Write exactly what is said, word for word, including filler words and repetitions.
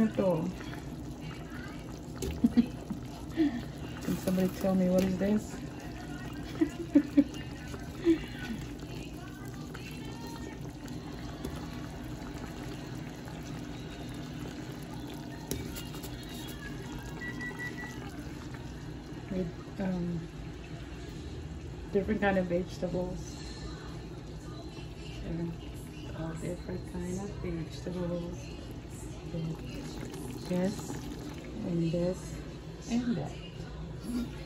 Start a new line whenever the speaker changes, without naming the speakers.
na to? Can somebody tell me what is this? With um, different kind of vegetables. And all different kind of vegetables. This and this and that.